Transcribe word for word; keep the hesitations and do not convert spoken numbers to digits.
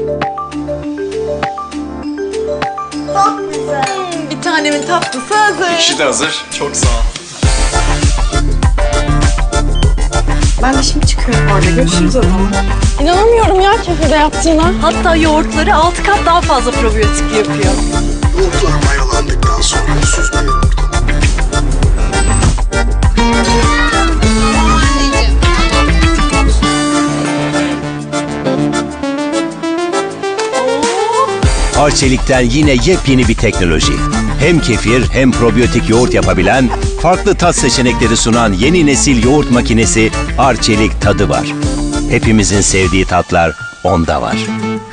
Çok güzel. Bir tanemin tatlısı hazır. İşi de hazır. Çok sağ ol. Ben de şimdi çıkıyorum orada. Görüşürüz o zaman. İnanamıyorum ya kefede yaptığına. Hatta yoğurtları altı kat daha fazla probiyotik yapıyor. Yoğurtlar mayalandıktan sonra süzme yoğurdu. Arçelik'ten yine yepyeni bir teknoloji. Hem kefir hem probiyotik yoğurt yapabilen, farklı tat seçenekleri sunan yeni nesil yoğurt makinesi Arçelik Tadı var. Hepimizin sevdiği tatlar onda var.